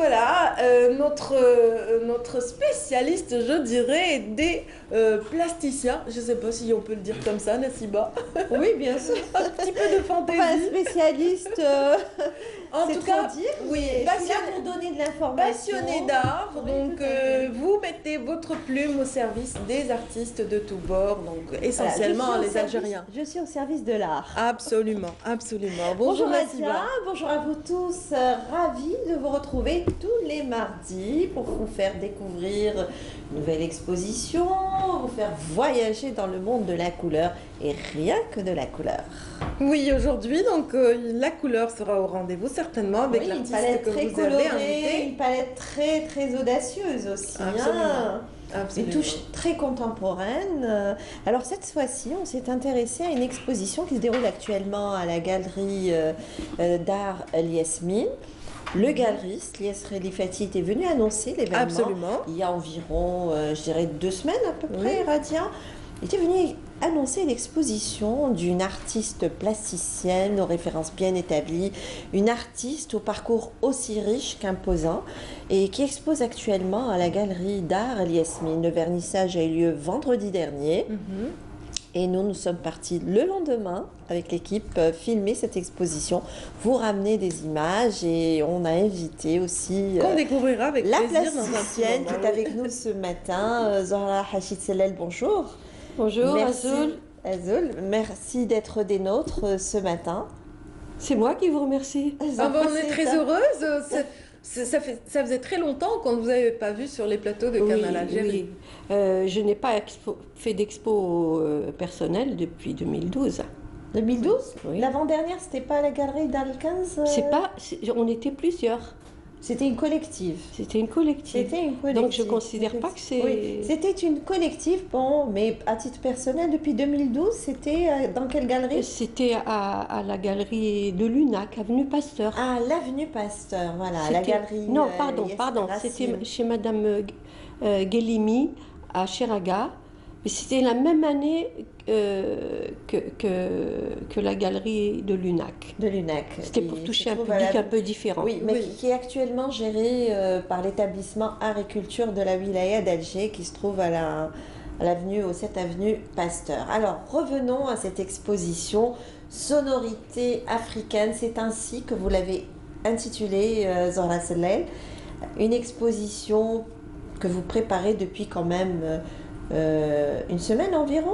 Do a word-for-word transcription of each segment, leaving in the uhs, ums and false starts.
voilà, euh, notre, euh, notre spécialiste, je dirais, des euh, plasticiens. Je ne sais pas si on peut le dire comme ça, Nassiba. Oui, bien sûr. Un petit peu de fantaisie. Pas spécialiste, euh, En c'est tout trop cas, dire. oui, mais je suis passionné, là pour donner de l'information. passionné d'art. Oui, Donc, tout à euh, fait. vous mettez votre plume au service des artistes de tous bords, donc Voilà, essentiellement je suis au les service- Algériens. Je suis au service de l'art. Absolument, absolument. Bonjour, Nassiba. Asia, bonjour à vous tous. Euh, ravi de vous retrouver tous les mardis pour vous faire découvrir une nouvelle exposition, vous faire voyager dans le monde de la couleur et rien que de la couleur. Oui, aujourd'hui, donc euh, la couleur sera au rendez-vous certainement avec Oui, une l'artiste palette que très vous avez colorée, invité. une palette très très audacieuse aussi. Absolument. Hein. Des Absolument. touches très contemporaines. Euh, Alors cette fois-ci, on s'est intéressé à une exposition qui se déroule actuellement à la galerie euh, euh, d'art Al-Yasmine. Le galeriste, Lies Khelifati, était venu annoncer l'événement Absolument. il y a environ, euh, je dirais, deux semaines à peu près, Oui. Radia. Il était venu annoncer l'exposition d'une artiste plasticienne aux références bien établies, une artiste au parcours aussi riche qu'imposant et qui expose actuellement à la galerie d'art Al-Yasmine. Le vernissage a eu lieu vendredi dernier. Mhm. Et nous, nous sommes partis le lendemain avec l'équipe euh, filmer cette exposition, vous ramener des images et on a invité aussi euh, Qu'on découvrira avec la plaisir dans un petit plasticienne qui moment. est avec nous ce matin, euh, Zahra Hachid Sellel, bonjour. Bonjour Merci, Azul, Azul, merci d'être des nôtres euh, ce matin. c'est moi qui vous remercie. Ah ben, on est très C'est- heureuse. C'est- c'est- Ça, fait, ça faisait très longtemps qu'on ne vous avait pas vu sur les plateaux de Canal Algérie. oui. Euh, je n'ai pas expo- fait d'expo euh, personnelle depuis deux mille douze. deux mille douze. Oui. L'avant-dernière, c'était pas à la galerie d'Al quinze euh, C'est pas, c'est- on était plusieurs. C'était une collective. C'était une collective. C'était une collective. Donc je considère pas que c'est. Oui, c'était une collective, bon, mais à titre personnel, depuis deux mille douze, c'était euh, dans quelle galerie? C'était à, à la galerie de Lunac, avenue Pasteur. À l'avenue Pasteur, voilà, à la C'était- galerie. Non, euh, pardon, Yes pardon. Racine. C'était chez Madame euh, euh, Guélimi à Chiraga. Mais c'était la même année euh, que, que, que la galerie de Lunac. De Lunac. C'était qui pour se toucher un trouve à public la- un peu différent. Oui, mais Oui. Qui, qui est actuellement géré euh, par l'établissement Art et Culture de la Wilaya d'Alger, qui se trouve à la à l'avenue, au sept avenue Pasteur. Alors, revenons à cette exposition Sonorité africaine. C'est ainsi que vous l'avez intitulée, euh, Zahra Sellel. Une exposition que vous préparez depuis quand même euh, euh, une semaine environ.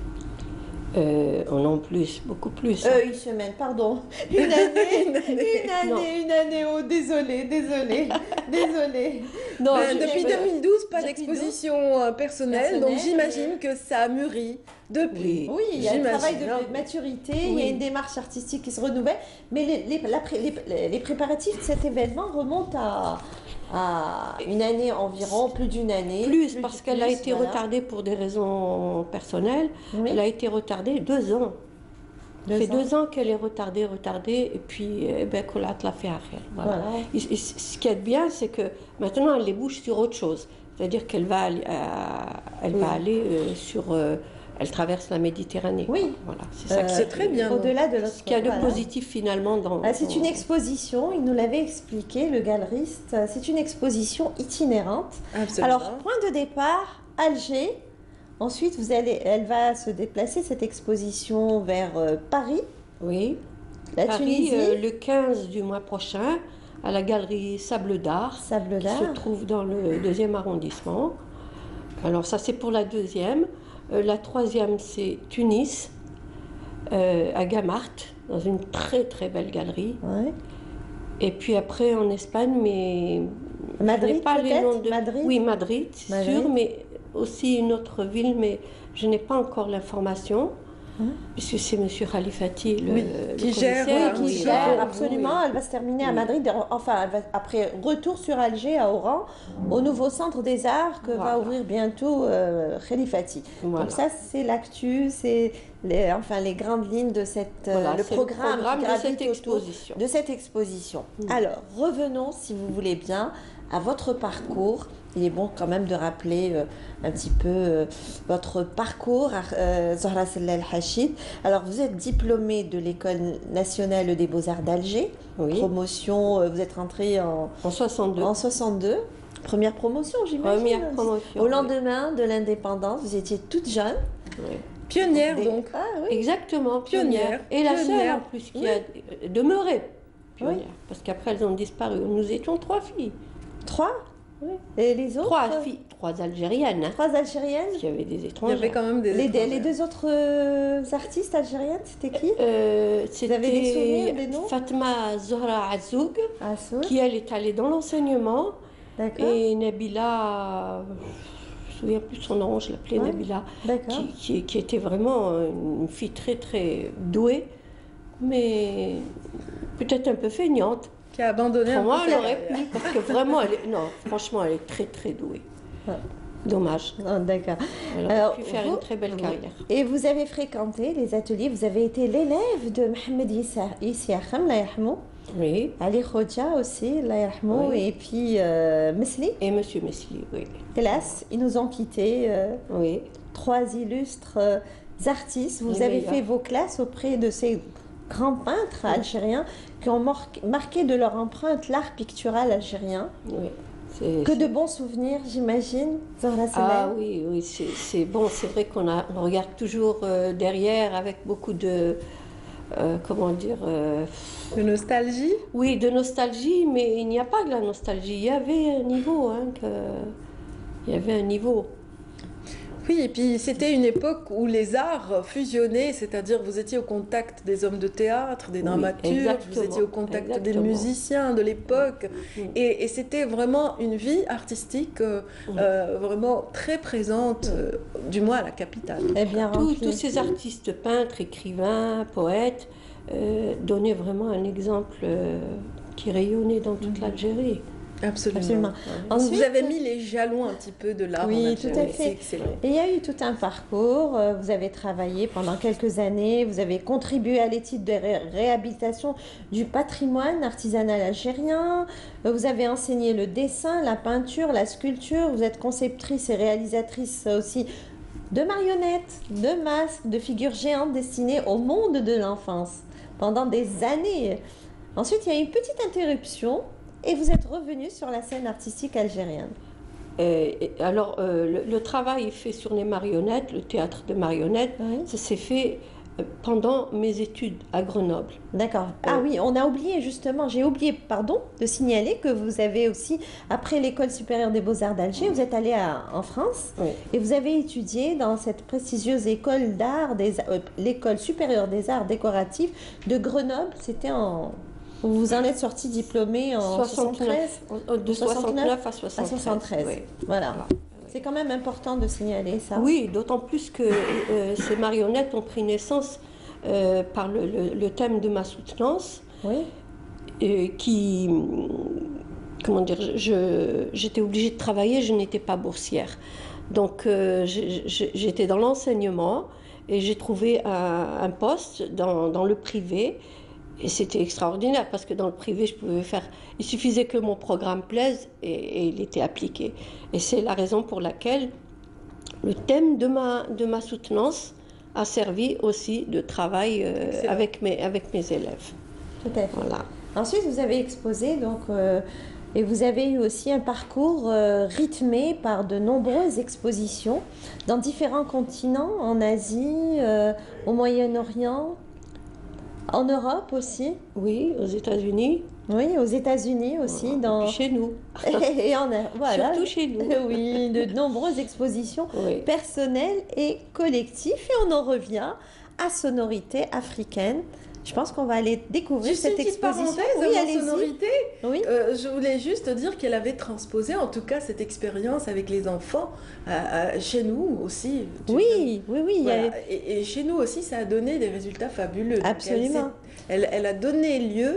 Euh, oh non plus, beaucoup plus. Euh, une semaine, pardon. Une année, une année, une Non. année, une année. Oh, désolé, désolé, désolé. non, Ben, je- depuis je- deux mille douze, pas Depuis d'exposition euh, personnelle, donc Personnelle, j'imagine que ça a mûri depuis. Oui. Oui, il y a un J'imagine, travail de, hein. de maturité, il y a Oui. une démarche artistique qui se renouvelle, mais les, les, la pré- les- les préparatifs de cet événement remontent à, à une année environ, plus d'une année. Plus, parce qu'elle a plus, été voilà. retardée pour des raisons personnelles. Oui. Elle a été retardée deux ans. Deux Ça fait ans. deux ans qu'elle est retardée, retardée, et puis eh ben, qu'on l'a fait à faire. Voilà. Voilà. Et- et ce qui est bien, c'est que maintenant, elle les bouge sur autre chose. C'est-à-dire qu'elle va, aller- à- elle va Oui. aller euh, sur... euh, elle traverse la Méditerranée. Oui. Voilà, c'est ça Euh, que c'est très bien. Au-delà de l'autre. Ce qu'il y a de voilà. positif finalement dans... Ah, c'est dans- une exposition, il nous l'avait expliqué, le galeriste, c'est une exposition itinérante. Absolument. Alors, point de départ, Alger. Ensuite, vous allez, elle va se déplacer, cette exposition, vers euh, Paris, Oui. la Paris, Tunisie, euh, le quinze du mois prochain, à la galerie Sable d'Art, Sable qui d'Art. se trouve dans le deuxième arrondissement. Alors ça, c'est pour la deuxième. Euh, la troisième, c'est Tunis, euh, à Gamart, dans une très très belle galerie. Ouais. Et puis après en Espagne, mais je Madrid, n'ai pas les peut-être noms de... Madrid Oui, Madrid, c'est Madrid. sûr, mais aussi une autre ville, mais je n'ai pas encore l'information. Hein Puisque c'est M. Khalifati, le, Oui, le qui gère, commissaire, euh, qui oui, gère, pour vous, absolument. oui. Elle va se terminer à Oui. Madrid. Enfin, elle va, après, retour sur Alger, à Oran, au nouveau centre des arts que va Voilà. ouvrir bientôt euh, Khalifati. Voilà. Donc ça, c'est l'actu, c'est les, enfin, les grandes lignes de cette, Voilà, euh, le c'est programme, programme qui de gravite cette autour exposition. de cette exposition. Mm. Alors, revenons, si vous voulez bien, à votre parcours. Il est bon quand même de rappeler euh, un petit peu euh, votre parcours, euh, Zahra Sellal Hachid. Alors, vous êtes diplômée de l'École nationale des beaux-arts d'Alger. Oui. Promotion, euh, vous êtes rentrée en, En soixante-deux. en soixante-deux. Première promotion, j'imagine. Première promotion. Au oui. lendemain de l'indépendance, vous étiez toute jeune. Oui. Pionnière Des- donc. Ah oui. Exactement, Pionnière, pionnière. Et la seule pionnière. en plus qui a demeuré pionnière. Parce qu'après elles ont disparu. Nous étions trois filles. Trois. Oui. Et les autres Trois filles, trois Algériennes. Hein, Trois Algériennes. qui avaient des Il y étrangers. avait quand même des Les, étrangers. les deux autres euh, artistes algériennes, c'était qui Euh, avez des souvenirs, C'était des noms Fatma Zohra Azoug, Ah, Soul. qui elle est allée dans l'enseignement. D'accord. Et Nabila, je me souviens plus son nom, je l'appelais Ouais. Nabila, D'accord. qui, qui, qui était vraiment une fille très très douée, mais peut-être un peu feignante. Qui a abandonné Pour un moi, peu elle sa aurait carrière. pu, parce que vraiment, elle est, non, franchement, elle est très très douée. Ouais. Dommage. Ah, d'accord. Elle aurait Alors, pu faire vous- une très belle carrière. Et vous avez fréquenté les ateliers, vous avez été l'élève de Mohamed Yissiakham, la yarhamou, Oui. Ali Khoja aussi, la yarhamou, Oui. et puis euh, Mesli, Et Monsieur Mesli, oui. hélas, ils nous ont quittés. euh, Oui. trois illustres euh, artistes. Vous Les avez meilleurs. fait vos classes auprès de ces grands peintres algériens qui ont marqué, marqué de leur empreinte l'art pictural algérien. oui. C'est- Que c'est- de bons souvenirs, j'imagine, Zahra Ah Sellal. oui, oui, c'est c'est bon, c'est vrai qu'on a- on regarde toujours euh, derrière avec beaucoup de, euh, comment dire, euh, De nostalgie. oui, de nostalgie, mais il n'y a pas que la nostalgie, il y avait un niveau, hein, que, il y avait un niveau. Oui, et puis c'était une époque où les arts fusionnaient, c'est-à-dire vous étiez au contact des hommes de théâtre, des Oui, dramaturges, vous exactement, étiez au contact des exactement. musiciens de l'époque, Mm. et, et c'était vraiment une vie artistique euh, Oui. euh, vraiment très présente, euh, du moins à la capitale. Eh bien Tous, rempli. tous ces artistes, peintres, écrivains, poètes, euh, donnaient vraiment un exemple euh, qui rayonnait dans toute Mhm. l'Algérie. Absolument. Absolument. Donc, Ensuite- vous avez mis les jalons un petit peu de l'art Oui, en Algérie. tout à fait. C'est excellent. Et il y a eu tout un parcours, euh, vous avez travaillé pendant quelques années, vous avez contribué à l'étude de ré- réhabilitation du patrimoine artisanal algérien, euh, vous avez enseigné le dessin, la peinture, la sculpture, vous êtes conceptrice et réalisatrice aussi de marionnettes, de masques, de figures géantes destinées au monde de l'enfance pendant des années. Ensuite, il y a eu une petite interruption et vous êtes revenu sur la scène artistique algérienne. Et- et alors, euh, le, le travail fait sur les marionnettes, le théâtre de marionnettes, Oui. ça s'est fait euh, pendant mes études à Grenoble. D'accord. Ah Euh, oui, on a oublié justement, j'ai oublié, pardon, de signaler que vous avez aussi, après l'École supérieure des beaux-arts d'Alger, vous êtes allé à- en France Oui. et vous avez étudié dans cette prestigieuse école d'art, des, euh, l'école supérieure des arts décoratifs de Grenoble. C'était en... Vous vous en êtes sorti diplômé en soixante-treize De soixante-neuf à à soixante-treize. soixante-treize. oui. Voilà. Voilà. C'est quand même important de signaler ça. Oui, d'autant plus que euh, ces marionnettes ont pris naissance euh, par le, le- le thème de ma soutenance, Oui. euh, qui, comment dire, je- j'étais obligée de travailler, je n'étais pas boursière. Donc euh, j'ai- j'ai- j'étais dans l'enseignement et j'ai trouvé un, un poste dans, dans le privé. Et c'était extraordinaire parce que dans le privé, je pouvais faire. Il suffisait que mon programme plaise et, et il était appliqué. Et c'est la raison pour laquelle le thème de ma, de ma soutenance a servi aussi de travail euh, Excellent. avec, mes, avec mes élèves. Tout à fait. Voilà. Ensuite, vous avez exposé, donc, euh, et vous avez eu aussi un parcours euh, rythmé par de nombreuses expositions dans différents continents, en Asie, euh, au Moyen-Orient, en Europe aussi, Oui, aux États-Unis, oui, aux États-Unis aussi, et dans... puis chez nous. et en voilà. Surtout chez nous. Oui, de nombreuses expositions Oui. personnelles et collectives. Et on en revient à Sonorité africaine. Je pense qu'on va aller découvrir Juste cette une petite exposition. parenthèse Oui, avant allez-y. sonorité. Oui. Euh, je voulais juste dire qu'elle avait transposé, en tout cas, cette expérience avec les enfants à- à- chez nous aussi. Tu- Oui, oui, oui. il y a- Voilà. Et, et chez nous aussi, ça a donné des résultats fabuleux. Donc, Absolument. elle elle, elle a donné lieu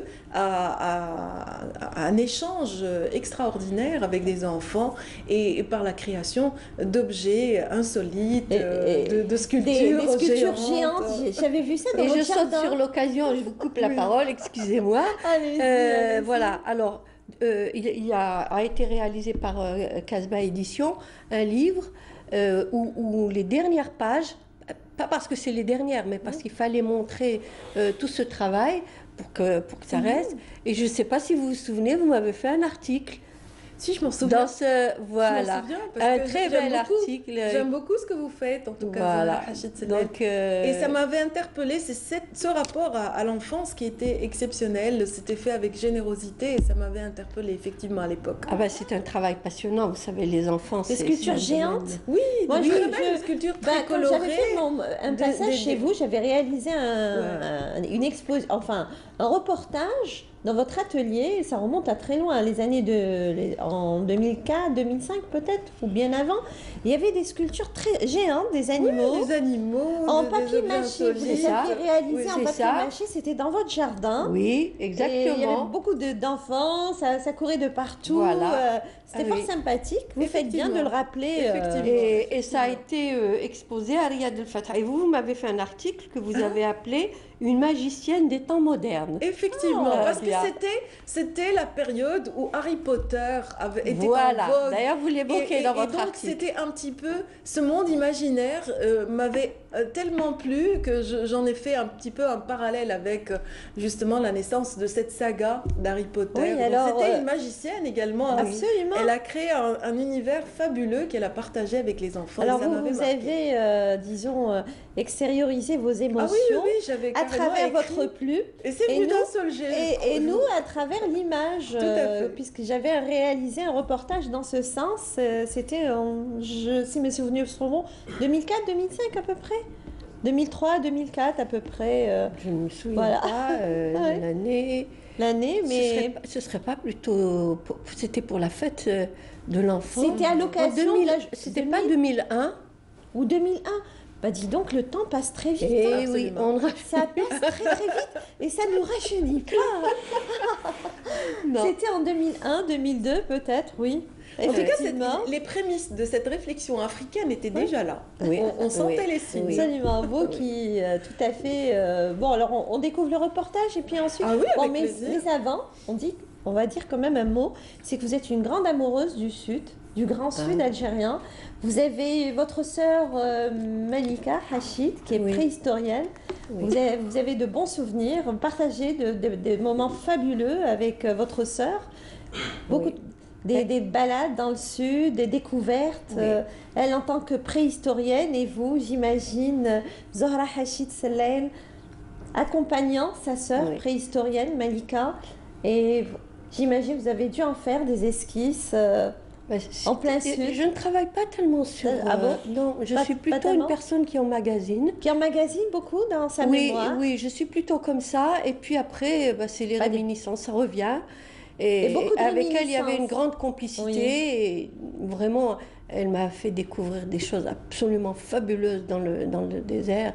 à, à, à un échange extraordinaire avec des enfants et, et par la création d'objets insolites, Et- euh, et de, de Des, sculptures, des sculptures géantes. géantes, j'avais vu ça dans Et votre je saute jardin. sur l'occasion, je vous coupe la Oui. parole, excusez-moi. Allez-y, Euh, allez-y. voilà, alors euh, il, il a, a été réalisé par euh, Casbah Édition un livre euh, où, où les dernières pages, pas parce que c'est les dernières, mais parce qu'il fallait montrer euh, tout ce travail pour que, pour que ça reste. Et je ne sais pas si vous vous souvenez, vous m'avez fait un article Si, je m'en souviens. dans ce. Je m'en Voilà. souviens parce Un que très j'aime bel beaucoup- article. J'aime beaucoup ce que vous faites, en tout cas, Voilà. Zahra Hachid Sellel. Donc, euh, Et ça m'avait interpellée, c'est cette- ce rapport à, à l'enfance qui était exceptionnel. C'était fait avec générosité et ça m'avait interpellée effectivement à l'époque. Ah ben, c'est un travail passionnant, vous savez, les enfants. Des c'est- sculptures c'est un domaine- géantes. Oui, Moi, oui, je- très belle je- sculpture, Bah, très quand j'avais colorée. fait mon- un Des- passage des- chez des- vous, j'avais réalisé un, un- une exposition, enfin un reportage dans votre atelier. Ça remonte à très loin, les années de les- en deux mille quatre, deux mille cinq peut-être, ou bien avant. Il y avait des sculptures très géantes, des animaux. Des animaux, En des- des papier objets mâché, vous insolites. les ça. aviez réalisés Oui, en c'est papier ça. mâché, c'était dans votre jardin. Oui, Et il y avait exactement. beaucoup de- d'enfants, ça, ça courait de partout. Voilà. euh, C'était Ah fort oui. sympathique. Vous faites bien de le Effectivement. rappeler. euh, Effectivement. Et, et ça a été euh, exposé à Riyad El Fatah. Et vous, vous m'avez fait un article que vous avez appelé Une magicienne des temps modernes. Effectivement, Ah, parce que bien. c'était c'était la période où Harry Potter avait été Voilà. en vogue. D'ailleurs, vous l'évoquez Et- et- dans et votre donc, article. c'était un petit peu ce monde imaginaire euh, m'avait euh, tellement plu que je- j'en ai fait un petit peu un parallèle avec euh, justement la naissance de cette saga d'Harry Potter. Oui, Donc, alors, c'était euh, une magicienne également. Absolument. Elle a créé un, un univers fabuleux qu'elle a partagé avec les enfants. Alors et ça vous, m'avait vous marqué. avez, euh, disons, euh, extériorisé vos Ah émotions oui, oui, oui, j'avais à carrément travers écrit. votre plume Et c'est et venu nous- d'un seul jet. je et, crois. et nous à travers l'image, Tout à euh, fait. puisque j'avais réalisé un reportage dans ce sens. euh, C'était, en- je, si mes souvenirs sont bons, deux mille quatre, deux mille cinq à peu près, deux mille trois, deux mille quatre à peu près euh, Je ne me souviens Voilà. pas euh, Ah ouais. de l'année. l'année, Ce mais serait, pas- ce serait pas plutôt. pour- C'était pour la fête euh, de l'enfant. c'était à En l'occasion deux mille de la- C'était deux pas mille deux mille un. ou deux mille un. Bah dis donc, le temps passe très vite. Et hein. oui, absolument. on ne Ça passe très très vite et ça nous rajeunit pas. Non. C'était en deux mille un, deux mille deux peut-être, oui. En tout cas, c'est- Effectivement. les prémices de cette réflexion africaine étaient déjà là. Oui, On, on sentait oui, les signes. oui. Absolument, vous qui euh, tout à fait. euh, bon, alors on, on découvre le reportage et puis ensuite. Ah oui, bon, avec mais, plaisir. mais avant, on dit, on va dire quand même un mot, c'est que vous êtes une grande amoureuse du Sud, du Grand Sud Ah. algérien. Vous avez votre sœur euh, Malika Hachid, qui est Oui. préhistorienne. Oui. Vous, avez, vous avez de bons souvenirs, partagez de, de- des moments fabuleux avec euh, votre sœur. Beaucoup Oui. des, des balades dans le sud, des découvertes. Oui. euh, elle en tant que préhistorienne et vous, j'imagine, euh, Zohra Hachid Sellel, accompagnant sa sœur Oui. préhistorienne Malika. Et v- j'imagine vous avez dû en faire des esquisses. euh, Bah, En plein c'est- sud. Je ne travaille pas tellement sur. Euh, ah bon euh, Non, je Pas- suis pas plutôt tellement une personne qui emmagasine. qui emmagasine beaucoup dans sa Oui, mémoire. oui, je suis plutôt comme ça. Et puis après, bah, c'est les Pas des- réminiscences, ça revient. Et, Et beaucoup de avec elle, il y avait une réminiscences. grande complicité. Oui. Et vraiment, elle m'a fait découvrir des choses absolument fabuleuses dans le, dans le désert.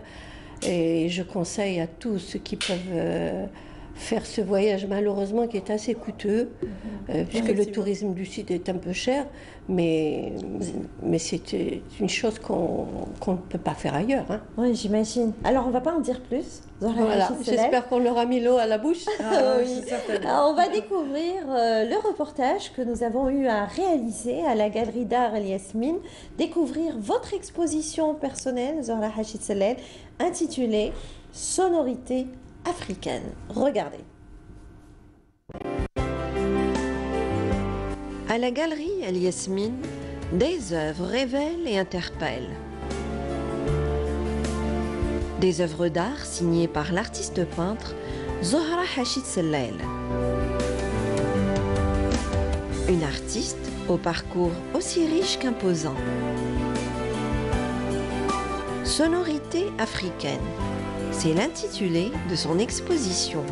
Et je conseille à tous ceux qui peuvent euh, faire ce voyage, malheureusement, qui est assez coûteux, euh, puisque le Effectivement. tourisme du Sud est un peu cher. Mais, mais c'est euh, une chose qu'on qu'on ne peut pas faire ailleurs. Hein. Oui, j'imagine. Alors, on va pas en dire plus. Zohra Voilà, Hachid Sellel. j'espère qu'on leur a mis l'eau à la bouche. Ah, Oui. oui, certainement. Alors, on va découvrir euh, le reportage que nous avons eu à réaliser à la Galerie d'Art El Yasmine, découvrir votre exposition personnelle, Zohra Hachid Sellel, intitulée Sonorité africaine. Regardez. À la galerie El Yasmine, des œuvres révèlent et interpellent. Des œuvres d'art signées par l'artiste peintre Zohra Hachid Sellel. Une artiste au parcours aussi riche qu'imposant. Sonorité africaine, c'est l'intitulé de son exposition.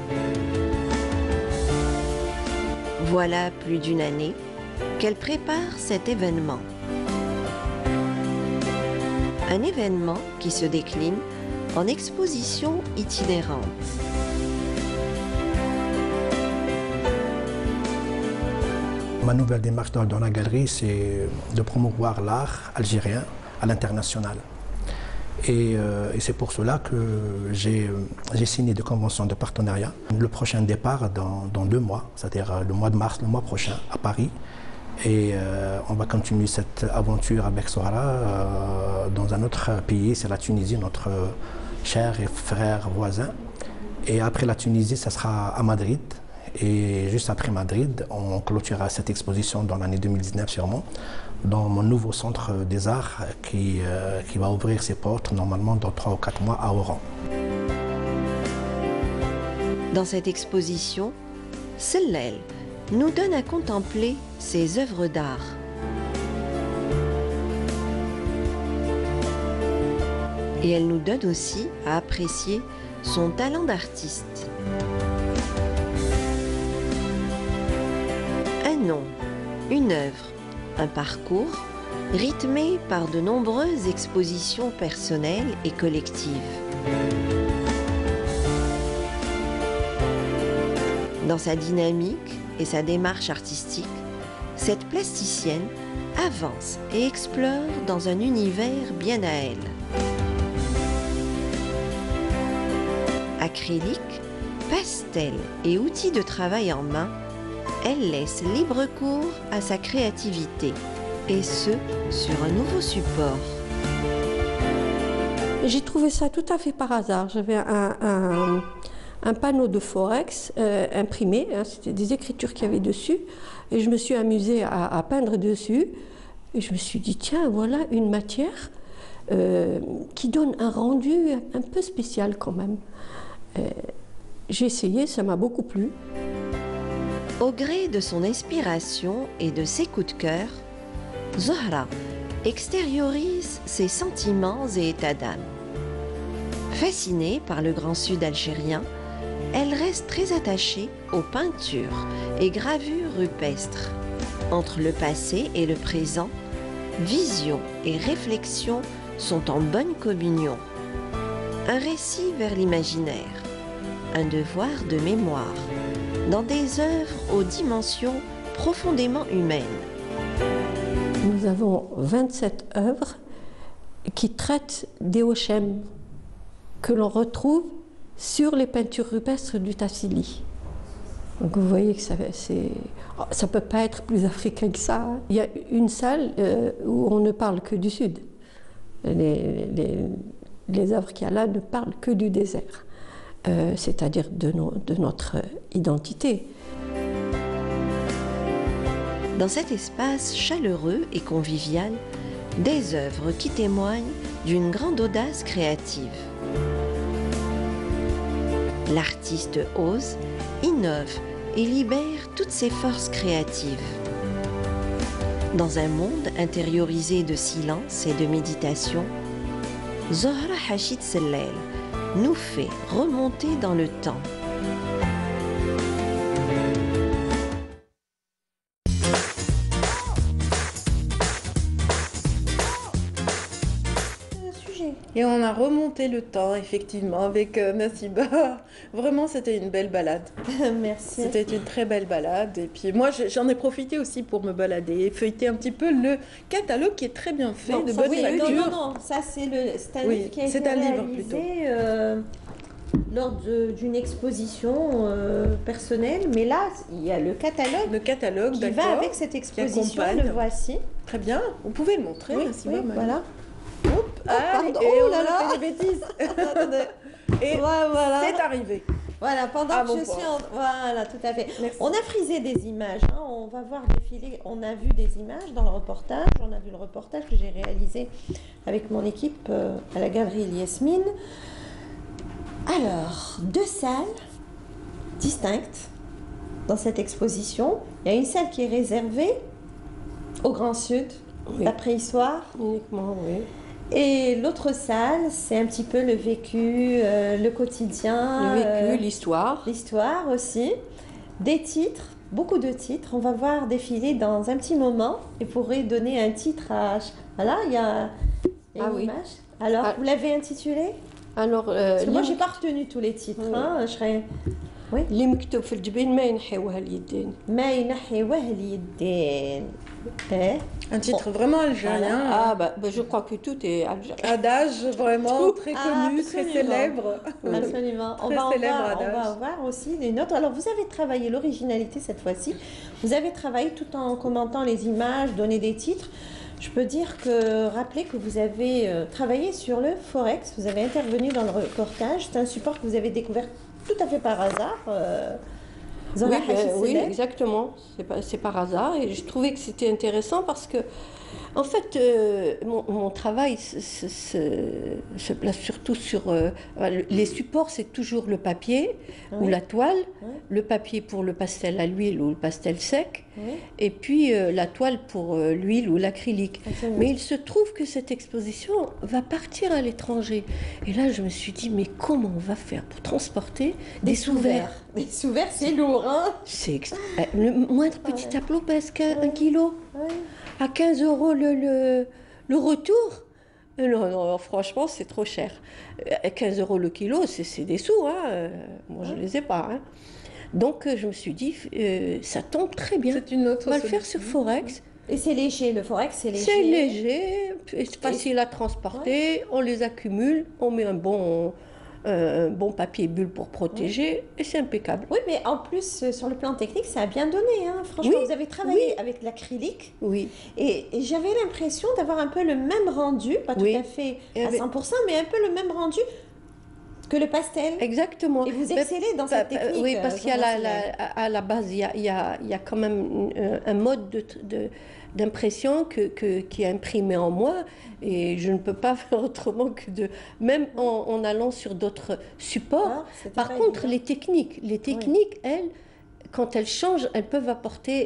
Voilà plus d'une année qu'elle prépare cet événement. Un événement qui se décline en exposition itinérante. Ma nouvelle démarche dans, dans la galerie, c'est de promouvoir l'art algérien à l'international. Et, euh, et c'est pour cela que j'ai signé des conventions de partenariat. Le prochain départ dans, dans deux mois, c'est-à-dire le mois de mars, le mois prochain, à Paris. Et euh, on va continuer cette aventure avec Zohra euh, dans un autre pays, c'est la Tunisie, notre cher et frère voisin. Et après la Tunisie, ça sera à Madrid. Et juste après Madrid, on clôturera cette exposition dans l'année deux mille dix-neuf sûrement, dans mon nouveau centre des arts qui, euh, qui va ouvrir ses portes normalement dans trois ou quatre mois à Oran. Dans cette exposition, Sellel nous donne à contempler ses œuvres d'art. Et elle nous donne aussi à apprécier son talent d'artiste. Un nom, une œuvre, un parcours rythmé par de nombreuses expositions personnelles et collectives. Dans sa dynamique et sa démarche artistique, cette plasticienne avance et explore dans un univers bien à elle. Acrylique, pastel et outils de travail en main, elle laisse libre cours à sa créativité, et ce, sur un nouveau support. J'ai trouvé ça tout à fait par hasard. J'avais un, un, un panneau de Forex euh, imprimé, hein, c'était des écritures qu'il y avait dessus, et je me suis amusée à, à peindre dessus, et je me suis dit, tiens, voilà une matière euh, qui donne un rendu un peu spécial quand même. Euh, j'ai essayé, ça m'a beaucoup plu. Au gré de son inspiration et de ses coups de cœur, Zohra extériorise ses sentiments et états d'âme. Fascinée par le Grand Sud algérien, elle reste très attachée aux peintures et gravures rupestres. Entre le passé et le présent, vision et réflexion sont en bonne communion. Un récit vers l'imaginaire, un devoir de mémoire, dans des œuvres aux dimensions profondément humaines. Nous avons vingt-sept œuvres qui traitent des Hochem que l'on retrouve sur les peintures rupestres du Tassili. Donc vous voyez que ça ne peut pas être plus africain que ça. Il y a une salle euh, où on ne parle que du Sud. Les, les, les œuvres qu'il y a là ne parlent que du désert, euh, c'est-à-dire de, no, de notre identité. Dans cet espace chaleureux et convivial, des œuvres qui témoignent d'une grande audace créative. L'artiste ose, innove et libère toutes ses forces créatives. Dans un monde intériorisé de silence et de méditation, Zohra Hachid Sellel nous fait remonter dans le temps. Et on a remonté le temps, effectivement, avec euh, Nassiba. Vraiment, c'était une belle balade. Merci. C'était une très belle balade. Et puis moi, j'en ai profité aussi pour me balader et feuilleter un petit peu le catalogue qui est très bien fait, non, de ça, bonne oui, facture. Non, non, non, ça c'est un oui, livre qui a été un livre, réalisé euh, lors d'une exposition euh, personnelle. Mais là, il y a le catalogue, le catalogue qui va avec cette exposition. Le voici. Très bien. Vous pouvez le montrer, oui, Nassiba, oui, voilà. Hop, oh, allez, pardon. Et oh on là a là. fait des bêtises. Et ouais, voilà. c'est arrivé. Voilà, pendant ah, que bon je point. suis en... Voilà, tout à fait. Merci. On a frisé des images, hein. On va voir défiler, on a vu des images dans le reportage, on a vu le reportage que j'ai réalisé avec mon équipe euh, à la galerie Yasmine. Alors, deux salles distinctes dans cette exposition. Il y a une salle qui est réservée au Grand Sud, oui. La préhistoire. Uniquement, oui. Et l'autre salle, c'est un petit peu le vécu, euh, le quotidien. Le vécu, euh, l'histoire. L'histoire aussi. Des titres, beaucoup de titres. On va voir défiler dans un petit moment. Et pourrait donner un titre à... Voilà, il y a, il y a ah, une oui. image. Alors, ah. vous l'avez intitulé? Alors, euh, Parce que moi, je n'ai pas retenu tous les titres. Oui. Hein, je serais... Oui. اللي مكتوب في الجبين ما ينحيوها اليدين. ما ينحيوه اليدين. Eh? Un titre vraiment algérien. Ah bah, bah je crois que tout est algérien. Adage vraiment très Ah, connu, très absolument. célèbre. Absolument. On Très va, en célèbre voir, on adage. va en voir aussi les nôtres. Alors, vous avez travaillé l'originalité cette fois-ci. Vous avez travaillé tout en commentant les images, donné des titres. Je peux dire que, rappeler que vous avez euh, travaillé sur le Forex. Vous avez intervenu dans le reportage. C'est un support que vous avez découvert tout à fait par hasard. Euh, Oui, ben, oui, exactement. C'est pas- c'est par hasard. Et je trouvais que c'était intéressant parce que, en fait, euh, mon, mon travail se, se- se- se place surtout sur. euh, les supports, c'est toujours le papier ou Oui. la toile. Oui. Le papier pour le pastel à l'huile ou le pastel sec. Oui. Et puis euh, la toile pour euh, l'huile ou l'acrylique. Absolument. Mais il se trouve que cette exposition va partir à l'étranger. Et là, je me suis dit, mais comment on va faire pour transporter des, sous-verts? Des sous-verts, c'est lourd, hein? C'est ext- euh, le moindre petit Ouais. tableau pèse qu'un Ouais. un kilo. Oui. À quinze euros le, le, le retour. Euh, Non, non, franchement, c'est trop cher. Euh, quinze euros le kilo, c'est c'est des sous. Hein. Euh, Moi, je ne les ai pas. Hein. Donc, euh, je me suis dit, euh, ça tombe très bien. C'est une autre On va le faire sur solution. Forex. Et c'est léger, le Forex, c'est léger. C'est léger, c'est facile à transporter. On les accumule, on met un bon, euh, un bon papier bulle pour protéger et c'est impeccable. Oui, mais en plus, euh, sur le plan technique, ça a bien donné. Hein. Franchement, Oui, vous avez travaillé oui. avec l'acrylique Oui. et, et j'avais l'impression d'avoir un peu le même rendu, pas Oui. tout à fait Et à avec- cent pour cent, mais un peu le même rendu que le pastel. Exactement. Et vous Mais- excellez dans bah, cette bah, technique. Oui, parce euh, qu'il y a la, Jean-Marcel. la- à la base, il y a, il y a- il y a quand même une- un mode de, de- d'impression que, que- qui est imprimé en moi et je ne peux pas faire autrement que de... Même en, en allant sur d'autres supports. Ah, c'était Par pas contre, évident. les techniques, les techniques, elles, quand elles changent, elles peuvent apporter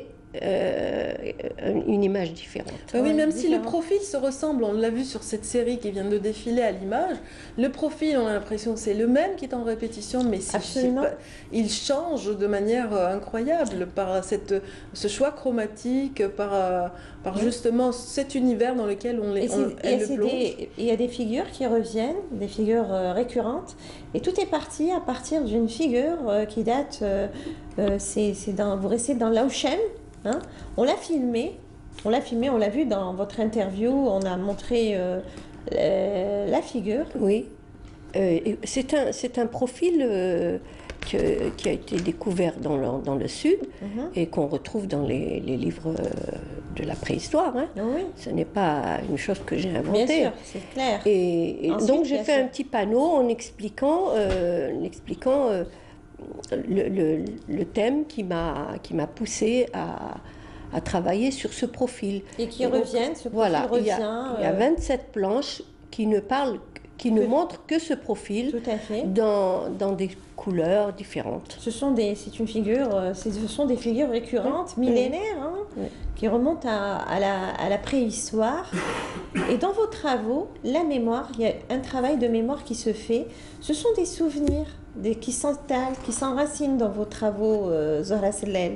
euh, une image différente. Bah oui, Ouais, même si le différent. profil se ressemble, on l'a vu sur cette série qui vient de défiler à l'image, le profil, on a l'impression que c'est le même qui est en répétition, mais c'est- Absolument. c'est pas- il change de manière euh, incroyable par cette, ce choix chromatique, par, euh, par Oui. justement cet univers dans lequel on les Et c'est- on- il y a elle le ces plonge. des- il y a des figures qui reviennent, des figures euh, récurrentes, et tout est parti à partir d'une figure euh, qui date, euh, euh, c'est c'est dans, vous restez dans l'Aushem, hein. On l'a filmé, on l'a filmé, on l'a vu dans votre interview, on a montré euh, euh, la figure. Oui. Euh, et c'est un, c'est un profil euh, que- qui a été découvert dans le, dans le Sud Mhm. et qu'on retrouve dans les, les livres euh, de la préhistoire. Hein. Oui, Ce n'est pas une chose que j'ai bien inventée. sûr, c'est clair. Et, et Ensuite, donc il y j'ai a fait ce- un petit panneau en expliquant, euh, en expliquant euh, le, le- le thème qui m'a qui m'a poussé à, à travailler sur ce profil. Et qui Et donc, reviennent, ce profil Voilà, il y, a, revient. il y a euh, vingt-sept planches qui ne parlent, qui ne Que- montrent que ce profil tout à fait. dans, dans des couleurs différentes. Ce sont des, c'est une figure, euh, c'est- ce sont des figures récurrentes, Oui. millénaires, hein, Oui. qui remontent à, à la, à la préhistoire. Et dans vos travaux, la mémoire, il y a un travail de mémoire qui se fait. Ce sont des souvenirs des, qui s'installent, qui s'enracinent dans vos travaux, euh, Zohra Sellel.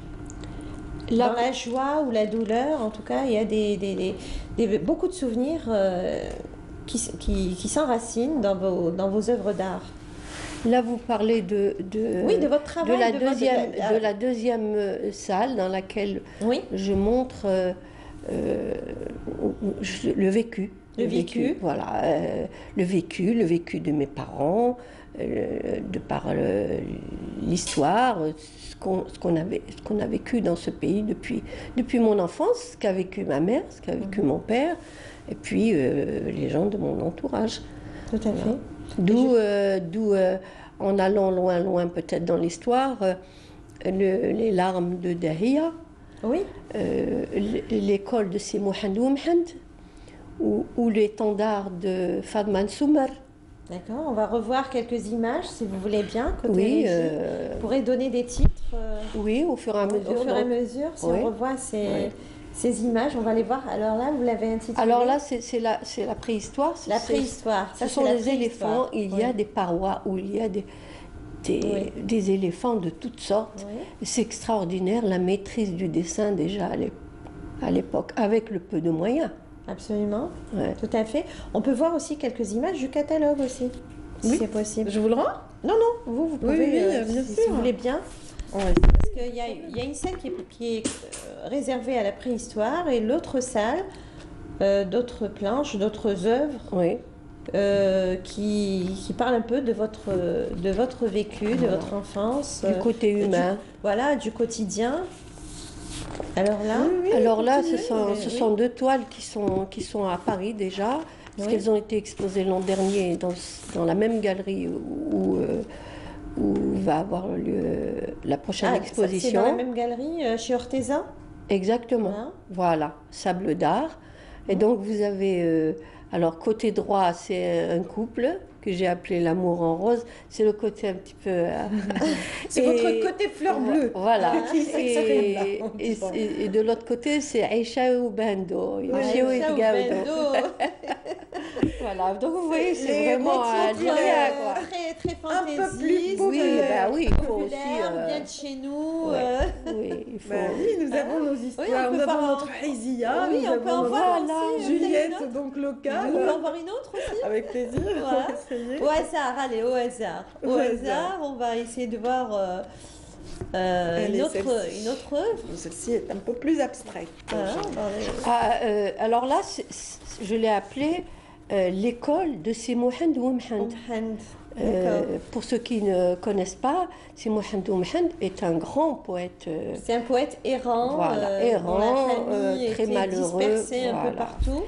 La- Dans la joie ou la douleur, en tout cas, il y a des, des- des- des- beaucoup de souvenirs euh, qui, s- qui, qui s'enracinent dans vos, dans vos œuvres d'art. Là, vous parlez de, de, Oui, de votre de travail. la, de votre- deuxième, la- de la deuxième euh, salle dans laquelle Oui, je montre euh, euh, je- le vécu. Le vécu. Voilà, euh, le vécu, le vécu de mes parents, euh, de par euh, l'histoire, ce qu'on ce qu'on avait, ce qu'on a vécu dans ce pays depuis, depuis mon enfance, ce qu'a vécu ma mère, ce qu'a vécu Mhm. mon père, et puis euh, les gens de mon entourage. tout à fait. D'où, euh, d'où euh, en allant loin, loin peut-être dans l'histoire, euh, le- les larmes de Dahia, Oui, euh, l- l'école de Si Mohamed Oumed, ou, ou l'étendard de Fadman Soumar. d'accord. On va revoir quelques images, si vous voulez bien. Côté Oui, régie. euh, Vous pourrez donner des titres euh, oui, au fur et à mesure. au fur et à donc. mesure, si Oui. on revoit ces, Oui. ces images. On va les voir. Alors là, vous l'avez intitulé. Alors là, c'est, c'est la, c'est la préhistoire. c'est- la c'est- préhistoire. Ce Ça, sont c'est la des éléphants. préhistoire. Il y a Oui. des parois où il y a des, des, Oui. des éléphants de toutes sortes. Oui. C'est extraordinaire la maîtrise du dessin déjà à l'ép- à l'époque, avec le peu de moyens. Absolument, Ouais. tout à fait. On peut voir aussi quelques images du catalogue aussi, si Oui. c'est possible. Je vous le rends? Non, non, vous, vous pouvez, Oui, oui, euh, bien si, sûr. si vous voulez bien. Ouais. Parce qu'il y a, il y a une salle qui est, qui est euh, réservée à la préhistoire et l'autre salle, euh, d'autres planches, d'autres œuvres Oui. euh, qui, qui parlent un peu de votre, de votre vécu, de votre enfance. Du euh, côté humain. du- voilà, du quotidien. Alors là, Oui, oui, Alors là, ce continuez. sont, mais ce oui. sont deux toiles qui sont, qui sont à Paris déjà, parce Oui. qu'elles ont été exposées l'an dernier dans, dans la même galerie où, où, euh, où va avoir lieu euh, la prochaine ah, exposition. c'est dans la même galerie euh, chez Orteza. Exactement. Voilà. Voilà, Sable d'art. Et donc vous avez, euh, alors côté droit, c'est un couple que j'ai appelé l'amour en rose. C'est le côté un petit peu. euh, C'est et- votre côté fleur bleue. Voilà. Qui s'exprime, là, Et, on et, dirait. et- et de l'autre côté, c'est Aïcha ou Bando. Yamchiou Ouais, ça, au yitgaoudou. bendo. Voilà, donc vous voyez, c'est Les vraiment routes à sont Lyria, Euh, quoi. très, très Un peu fantaisiste. plus Oui, euh, bah oui, il faut aussi. populaire, euh, bien de chez nous. ouais, euh, oui, il faut. Bah oui, nous avons nos histoires, Oui, on peut nous avons faire un- notre Haizia, Oui, nous on peut avons en notre voir Voilà. aussi. euh, Juliette, peut-être une donc autre. locale. On peut en voir une autre aussi. Avec plaisir, Voilà. on va essayer. Au hasard, allez, au hasard. Au, Au hasard, hasard. on va essayer de voir euh, euh, Allez, une, autre, celle-ci. une autre œuvre. Celle-ci est un peu plus abstraite. Voilà, on va aller- Ah, euh, alors là, c'est- c'est- je l'ai appelé euh, l'école de Simohand Oumhand. Hand. Euh, D'accord. pour ceux qui ne connaissent pas, Simohand Oumhand est un grand poète. euh, C'est un poète errant, Voilà, euh, errant, dont la famille euh, très était malheureux, dispersée un peu voilà. partout.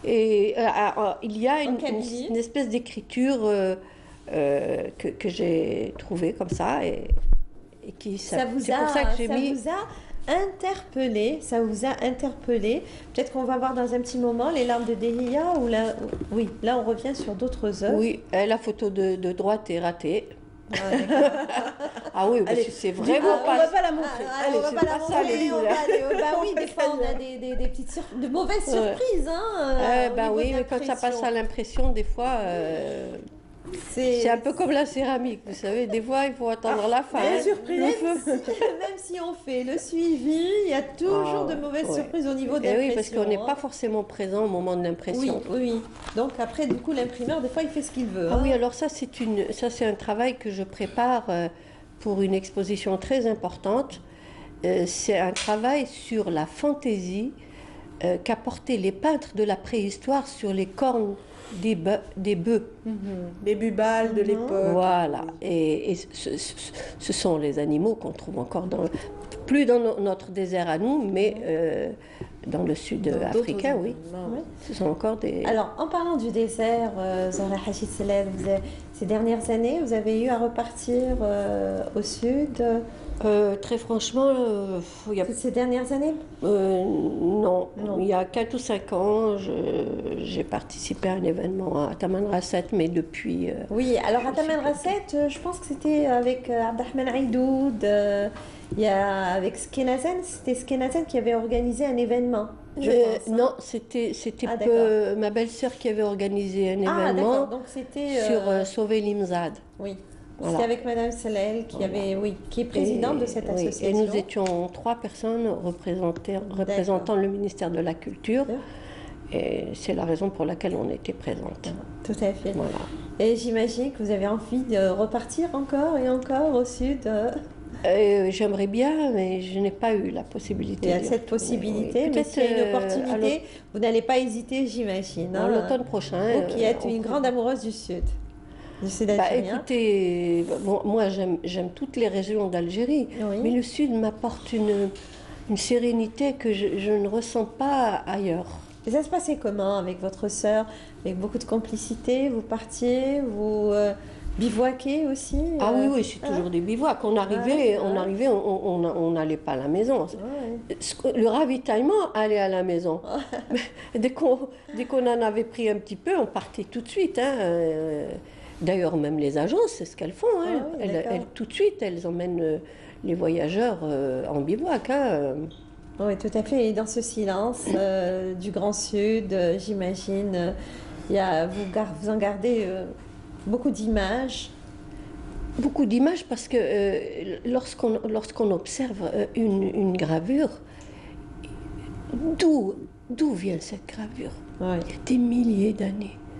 Et euh, ah, il y a une, Kabylie. une- une espèce d'écriture euh, euh, que, que j'ai trouvée comme ça et, et qui Ça vous c'est a, pour ça que j'ai ça mis. vous a interpellé, ça vous a interpellé. Peut-être qu'on va voir dans un petit moment les larmes de Dehiya ou là, oui, là on revient sur d'autres œuvres. Oui, euh, la photo de, de droite est ratée. Ah, d'accord. Ah oui, parce Allez, que c'est Dis-moi, vraiment on pas. va pas la montrer. Ah, Allez, on va c'est pas la pas ça, montrer, les on va couleurs. aller. oh, bah oui, On des va fois on a faire. des, des, des petites sur- de mauvaises Ouais. surprises. Hein, Eh euh, au ben niveau oui, de mais quand ça passe l'impression. à l'impression, des fois, euh, c'est c'est un peu comme la céramique, vous savez, des fois il faut attendre la fin. les hein. surprises. Même si, même si on fait le suivi, il y a toujours Ah, de mauvaises ouais. surprises au niveau de Eh l'impression. oui, parce qu'on n'est hein. pas forcément présent au moment de Oui, l'impression. oui, oui. Donc après, du coup, l'imprimeur, des fois, il fait ce qu'il veut. Ah hein. oui, alors ça c'est une, ça c'est un travail que je prépare euh, pour une exposition très importante. Euh, c'est un travail sur la fantaisie euh, qu'apportaient les peintres de la préhistoire sur les cornes des bœufs. Des bœufs. Les bubales de Mhm. l'époque. Voilà. Et, et ce, ce- ce sont les animaux qu'on trouve encore dans, plus dans no- notre désert à nous, mais euh, dans le sud Dans d'autres africain, oui. environnements. Ouais. Ce sont encore des. Alors, en parlant du désert, euh, Zahra Hachid Seled, vous avez- ces dernières années, vous avez eu à repartir euh, au sud euh, Euh, très franchement, euh, il y a toutes ces dernières années Euh, non. Non. il y a quatre ou cinq ans, je- j'ai participé à un événement à Tamanrasset, mais depuis. euh, Oui, alors à Je Taman sais plus. Rasset, euh, je pense que c'était avec euh, Abdelrahman Aïdoud, euh, il y a avec Skenazen, c'était Skenazen qui avait organisé un événement, je euh, pense. hein. non, c'était c'était Ah, peu- ma belle-sœur qui avait organisé un Ah, d'accord, événement donc c'était... sur euh, euh, Sauver l'Imzad. Oui, Voilà. c'était avec Madame Salel qui, Voilà. avait, oui, qui est présidente Et- de cette oui, association. Et nous étions trois personnes représentant, représentant le ministère de la Culture. D'accord. Et c'est la raison pour laquelle on était présente. Tout à fait. Voilà. Et j'imagine que vous avez envie de repartir encore et encore au sud. euh, Euh, J'aimerais bien, mais je n'ai pas eu la possibilité. Il y a d'y cette retourner, possibilité, oui. mais Peut-être, s'il y a une euh, à opportunité, vous n'allez pas hésiter, j'imagine. l'au- à hein. l'automne prochain. Vous qui euh, êtes on une peut- grande amoureuse du sud, du sud Bah, algérien. écoutez, bon, moi j'aime j'aime toutes les régions d'Algérie, Oui. mais le sud m'apporte une, une sérénité que je, je ne ressens pas ailleurs. Et ça se passait comment avec votre sœur? Avec beaucoup de complicité, vous partiez, vous euh, bivouaquez aussi? Ah euh, oui, oui, c'est toujours des bivouacs. On arrivait, Ouais, on ouais. arrivait, on on- on n'allait pas à la maison. ouais. Ce que- Le ravitaillement allait à la maison. Mais dès qu'on dès qu'on en avait pris un petit peu, on partait tout de suite. hein. Euh, D'ailleurs, même les agences, c'est ce qu'elles font. hein. Ah oui, elles, d'accord. elles- tout de suite, elles emmènent euh, les voyageurs euh, en bivouac. hein. Oui, tout à fait. Et dans ce silence euh, du Grand Sud, euh, j'imagine, euh, il y a, vous, gar- vous en gardez euh, beaucoup d'images. Beaucoup d'images parce que euh, lorsqu'on lorsqu'on observe euh, une, une gravure, d'où d'où vient cette gravure? Oui. Il y a des milliers d'années.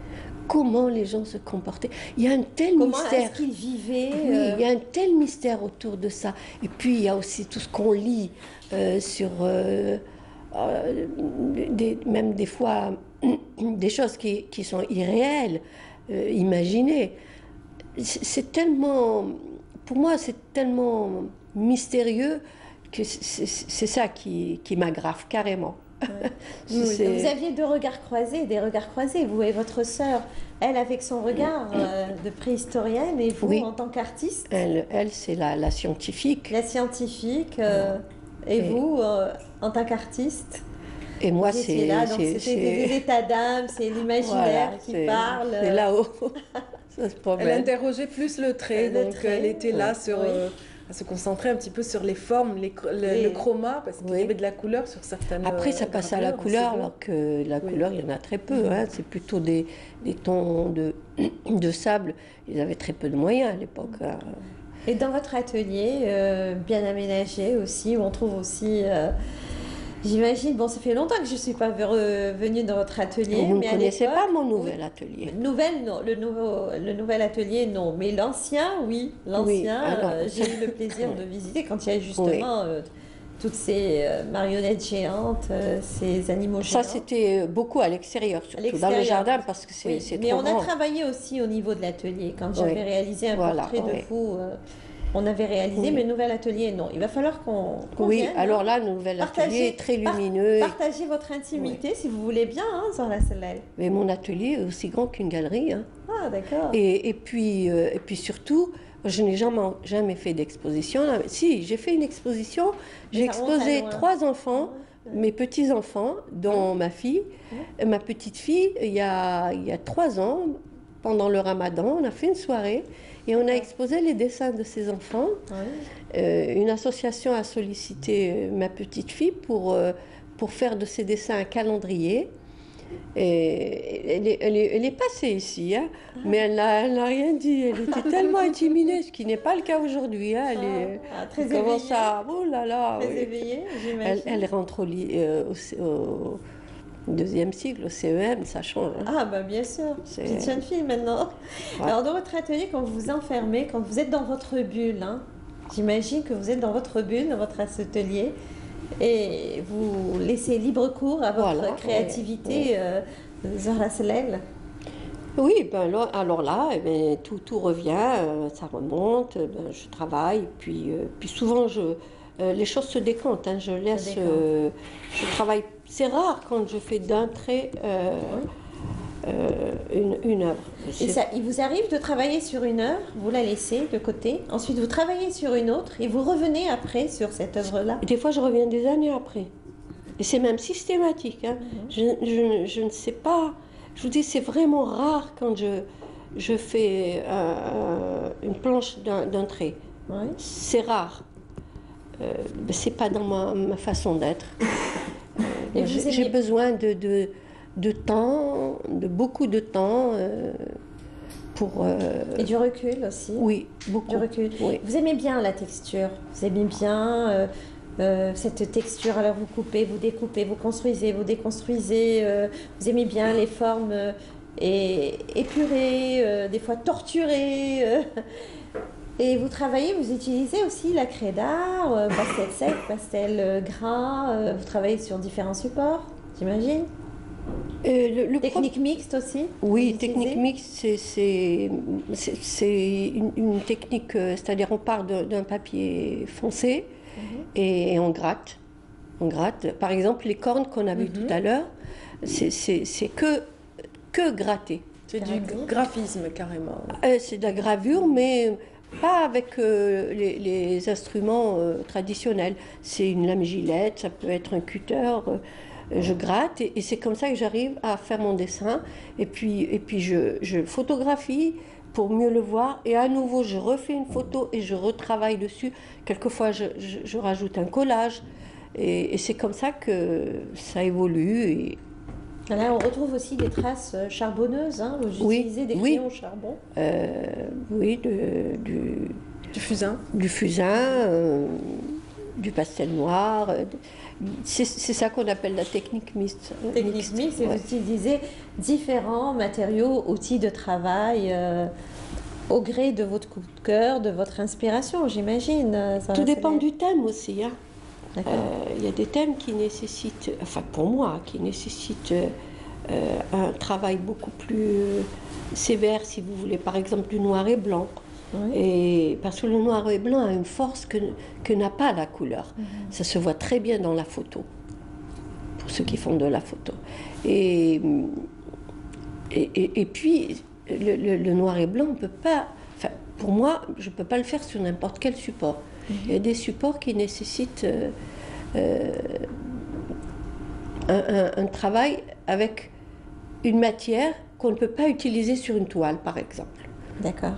comment les gens se comportaient. Il y a un tel Comment mystère. est-ce qu'ils vivaient Oui, euh, il y a un tel mystère autour de ça. Et puis, il y a aussi tout ce qu'on lit euh, sur, euh, euh, des, même des fois, des choses qui, qui sont irréelles, euh, imaginées. C'est, c'est tellement, pour moi, c'est tellement mystérieux que c'est, c'est ça qui, qui m'aggrave carrément. Ouais. C'est- Vous aviez deux regards croisés, des regards croisés, vous et votre sœur, elle avec son regard euh, de préhistorienne et vous Oui. en tant qu'artiste, Elle, elle c'est la, la scientifique. la scientifique, euh, et Et- vous euh, en tant qu'artiste. Et moi, Vous étiez c'est... là, donc c'est- c'était c'est- des états d'âme, c'est l'imaginaire voilà, qui c'est- parle. C'est là-haut. Ça se Elle promène. interrogeait plus le trait, Le donc trait, elle était là oui. sur, Oui. euh, à se concentrer un petit peu sur les formes, les, cr- le, Les- le chroma, parce qu'il Oui. y avait de la couleur sur certaines. Après, ça euh, passe à la gravures, couleur, c'est beau. alors que la Oui. couleur, il y en a très peu. Hein. C'est plutôt des, des tons de, de sable. Ils avaient très peu de moyens à l'époque. hein. Et dans votre atelier, euh, bien aménagé aussi, où on trouve aussi, euh, j'imagine, bon, ça fait longtemps que je ne suis pas ve- venue dans votre atelier. Vous ne mais à connaissez l'époque- pas mon nouvel atelier. Nouvelle, non. Le, nouveau, le nouvel atelier, non. Mais l'ancien, oui. L'ancien, Oui, alors- euh, j'ai eu le plaisir de visiter quand il y a justement euh, toutes ces euh, marionnettes géantes, euh, ces animaux géants. Ça, c'était beaucoup à l'extérieur, surtout dans l'extérieur. le jardin, parce que c'est Oui, c'est mais trop on a grand. travaillé aussi au niveau de l'atelier. Quand j'avais Oui. réalisé un Voilà, portrait de oui. vous, euh, on avait réalisé, Oui. mais le nouvel atelier, non. Il va falloir qu'on qu'on Oui, vienne, alors hein. là, le nouvel Partagez- atelier est très par- lumineux. et- Partagez votre intimité, si vous voulez bien, hein, sur la salle. Mais mon atelier est aussi grand qu'une galerie. hein. Ah, d'accord. Et, et, puis, euh, et puis surtout, je n'ai jamais, jamais fait d'exposition. là. Si, j'ai fait une exposition. J'ai Mais ça remonte à exposé loin. trois enfants, Ouais. mes petits-enfants, dont ma fille. Ouais. Ma petite fille, il y, a, il y a trois ans, pendant le ramadan, on a fait une soirée et on a exposé les dessins de ces enfants. Oui. Euh, une association a sollicité euh, ma petite fille pour, euh, pour faire de ces dessins un calendrier. Et elle, est, elle, est, elle est passée ici, hein, mais elle n'a elle n'a rien dit. Elle était tellement intimidée, ce qui n'est pas le cas aujourd'hui. hein. Elle, est, Ah, très elle commence éveillée. à... Oh là là Très oui. éveillée, elle, j'imagine. elle rentre au, ly- euh, au, C- au deuxième cycle, au C E M, ça change. hein. Ah, bah bien sûr, C'est- petite jeune fille maintenant. Ouais. Alors, dans votre atelier, quand vous vous enfermez, quand vous êtes dans votre bulle, hein, j'imagine que vous êtes dans votre bulle, dans votre atelier, et vous laissez libre cours à votre Voilà, créativité, euh, Zahra Sellel. Oui, ben là- alors là, eh ben, tout, tout revient, euh, ça remonte, euh, ben, je travaille, puis, euh, puis souvent je, euh, les choses se décantent, hein, je laisse, décante. euh, je travaille, c'est rare quand je fais d'un trait euh, euh, une, une œuvre. Et C'est- ça, il vous arrive de travailler sur une œuvre, vous la laissez de côté, ensuite vous travaillez sur une autre, et vous revenez après sur cette œuvre-là. Et des fois je reviens des années après, et c'est même systématique, hein. je, je- je ne sais pas, je vous dis c'est vraiment rare quand je, je fais euh, une planche d'un d'un trait. Oui. C'est rare. Euh, ben, c'est pas dans ma, ma façon d'être. Euh, Et vous j'ai j'ai aimez- besoin de, de, de temps, de beaucoup de temps euh, pour. euh, Et du recul aussi. oui, beaucoup. Du recul. Oui. Vous aimez bien la texture, vous aimez bien euh, euh, cette texture, alors vous coupez, vous découpez, vous construisez, vous déconstruisez, euh, vous aimez bien les formes euh, et, épurées, euh, des fois torturées. euh. Et vous travaillez, vous utilisez aussi la craie d'art, euh, pastel sec, pastel euh, gras, euh, vous travaillez sur différents supports, j'imagine. Euh, le, le Technique mixte aussi. Oui, vous technique utilisez mixte, c'est- c'est c'est- c'est une, une technique, euh, c'est-à-dire on part de- d'un papier foncé et, et on gratte. On gratte. Par exemple, les cornes qu'on a vues Mhm. tout à l'heure, c'est c'est- c'est que, que gratter. C'est du Gravure. graphisme carrément. Euh, c'est de la gravure, mais pas avec euh, les, les instruments euh, traditionnels. C'est une lame gilette, ça peut être un cutter. euh, je gratte et, et c'est comme ça que j'arrive à faire mon dessin. Et puis, et puis je, je photographie pour mieux le voir. Et à nouveau, je refais une photo et je retravaille dessus. Quelquefois, je, je- je rajoute un collage. Et, et c'est comme ça que ça évolue. Et, Là, on retrouve aussi des traces euh, charbonneuses. Hein. Vous Oui, utilisez des oui. crayons au charbon. euh, oui, de- du, Du fusain. du fusain. euh, du pastel noir. C'est ça qu'on appelle la technique mixte. Technique mixte, et ouais. vous utilisez différents matériaux, outils de travail euh, au gré de votre coup de cœur, de votre inspiration, j'imagine. Tout dépend du thème aussi. Hein. Il Euh, y a des thèmes qui nécessitent, enfin pour moi, qui nécessitent euh, un travail beaucoup plus sévère, si vous voulez, par exemple du noir et blanc. Oui. Et parce que le noir et blanc a une force que, que n'a pas la couleur. Mm-hmm. Ça se voit très bien dans la photo, pour ceux qui font de la photo. Et, et, et, et puis, le, le, le noir et blanc, on peut pas, enfin, pour moi, je ne peux pas le faire sur n'importe quel support. Mm-hmm. Il y a des supports qui nécessitent euh, euh, un, un, un travail avec une matière qu'on ne peut pas utiliser sur une toile, par exemple. D'accord.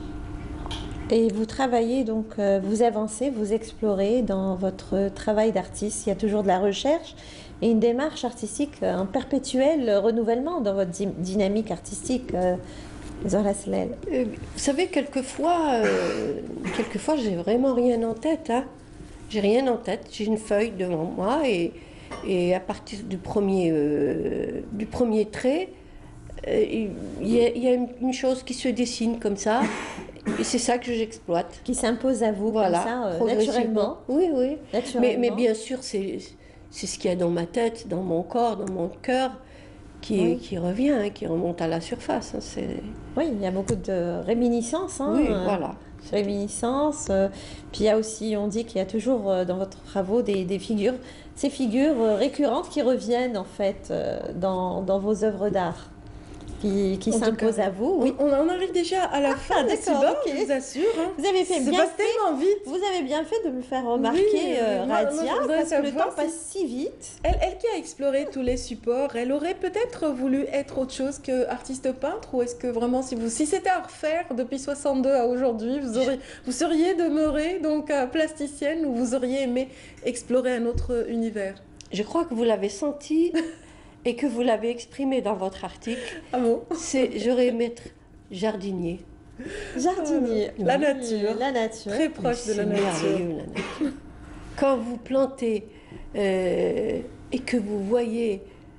Et vous travaillez donc, euh, vous avancez, vous explorez dans votre travail d'artiste. Il y a toujours de la recherche et une démarche artistique en perpétuel renouvellement dans votre dy dynamique artistique, euh, Zohra Sellel. Euh, vous savez, quelquefois, euh, quelquefois, j'ai vraiment rien en tête. Hein. J'ai rien en tête. J'ai une feuille devant moi et, et à partir du premier, euh, du premier trait, euh, il y a, il y a une, une chose qui se dessine comme ça. Et c'est ça que j'exploite. Qui s'impose à vous, voilà, comme ça, euh, naturellement. Oui, oui. Naturellement. Mais, mais bien sûr, c'est ce qu'il y a dans ma tête, dans mon corps, dans mon cœur, qui, oui. qui revient, hein, qui remonte à la surface. Hein, oui, il y a beaucoup de réminiscences. Hein, oui, euh, voilà. Réminiscences. Euh, puis il y a aussi, on dit qu'il y a toujours euh, dans votre travaux des, des figures, ces figures euh, récurrentes qui reviennent en fait euh, dans, dans vos œuvres d'art. qui, qui s'impose à vous. Oui. On en arrive déjà à la fin, ah, d'accord, okay. Je vous assure. Hein. Vous avez fait bien fait, tellement vite. Vous avez bien fait de me faire remarquer, oui, euh, moi, Radia, moi, parce que le temps si... passe si vite. Elle, elle qui a exploré tous les supports, elle aurait peut-être voulu être autre chose que artiste peintre, ou est-ce que vraiment, si vous, si c'était à refaire depuis soixante-deux à aujourd'hui, vous auriez, vous seriez demeurée donc plasticienne, ou vous auriez aimé explorer un autre univers? Je crois que vous l'avez senti. Et que vous l'avez exprimé dans votre article, ah bon c'est j'aurais aimé être jardinier. Jardinier, euh, la nature, la nature, très proche de la nature. La nature. Quand vous plantez euh, et que vous voyez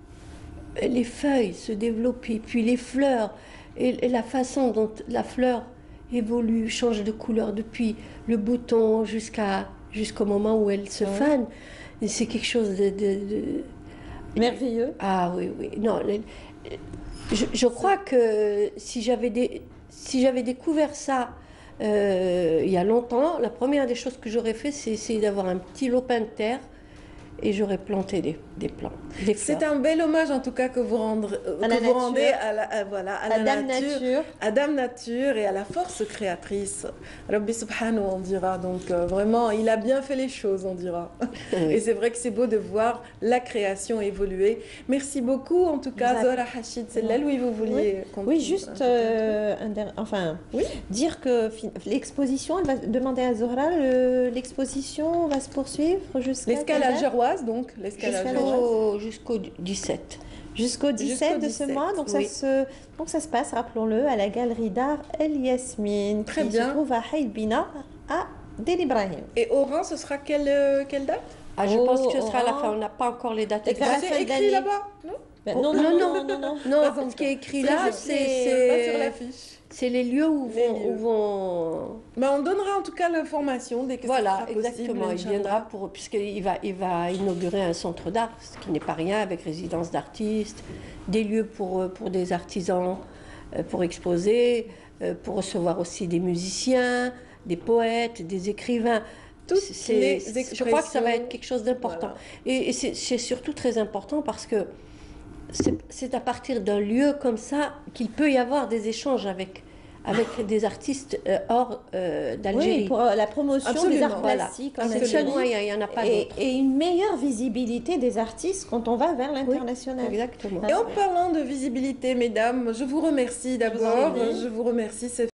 les feuilles se développer, puis les fleurs et, et la façon dont la fleur évolue, change de couleur depuis le bouton jusqu'à jusqu'au moment où elle se ouais. fane, c'est quelque chose de, de, de merveilleux. Ah oui, oui. Non, je, je crois que si j'avais des, si j'avais découvert ça euh, il y a longtemps, la première des choses que j'aurais fait, c'est essayer d'avoir un petit lopin de terre et j'aurais planté des, des plants, des fleurs. C'est un bel hommage en tout cas que vous, rendre, à que vous rendez à la, à, voilà, à à la Dame nature, nature, à Dame Nature et à la force créatrice. Rabbi Subhanahu, on dira. Donc euh, vraiment, il a bien fait les choses, on dira. Oui. Et c'est vrai que c'est beau de voir la création évoluer. Merci beaucoup en tout cas, Zohra Hachid Sellel. Oui, vous vouliez oui, oui juste euh, un der... enfin, oui. dire que l'exposition, elle va demander à Zohra, l'exposition va se poursuivre jusqu'à l'escale algéroise. Donc, jusqu'au jusqu'au dix-sept. Jusqu'au dix-sept de ce mois, donc, oui. ça se, donc ça se passe, rappelons-le, à la galerie d'art El Yasmine, Très qui bien. se trouve à Haïl Bina, à Del Ibrahim. Et Oran, ce sera quelle, quelle date? Ah, je oh, pense que ce sera à la fin, on n'a pas encore les dates exactes. C'est écrit là-bas, non? Ben, non, non, non, non, non, non, non, non ce qui est écrit là, c'est sur l'affiche. C'est les lieux où les vont... lieux. Où vont... Ben, on donnera en tout cas l'information dès que voilà, ça sera exactement. possible. Il viendra pour, puisqu'il va, il va inaugurer un centre d'art, ce qui n'est pas rien, avec résidence d'artistes, des lieux pour, pour des artisans, pour exposer, pour recevoir aussi des musiciens, des poètes, des écrivains. Toutes les je crois que ça va être quelque chose d'important. Voilà. Et, et c'est surtout très important parce que c'est à partir d'un lieu comme ça qu'il peut y avoir des échanges avec, avec des artistes euh, hors euh, d'Algérie. Oui, pour euh, la promotion Absolument, des arts plastiques. Voilà. C'est le seul moyen, il n'y en a pas d'autre. Et une meilleure visibilité des artistes quand on va vers l'international. Oui, exactement. Et en parlant de visibilité, mesdames, je vous remercie d'abord. Je, je vous remercie.